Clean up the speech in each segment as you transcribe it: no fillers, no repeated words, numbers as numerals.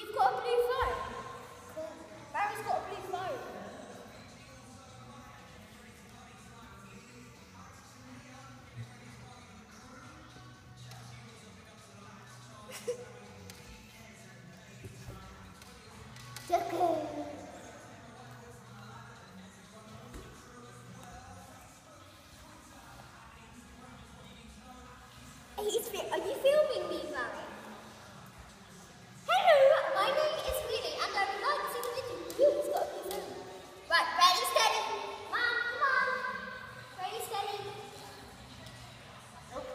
You've got a blue phone. Cool. Barry's got a blue phone. Are you filming me, Barry? Hello, my name is Millie and I would like to see the video. He's got a blue phone. Right, ready, steady. Mom, come on. Ready, steady. Oh,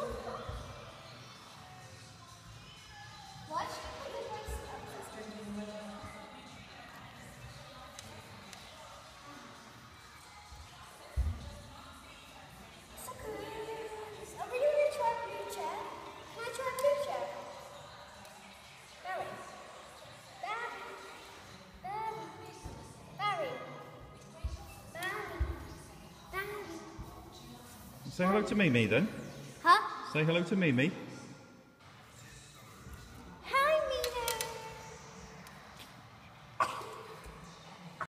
watch. Say hello to Mimi then. Huh? Say hello to Mimi.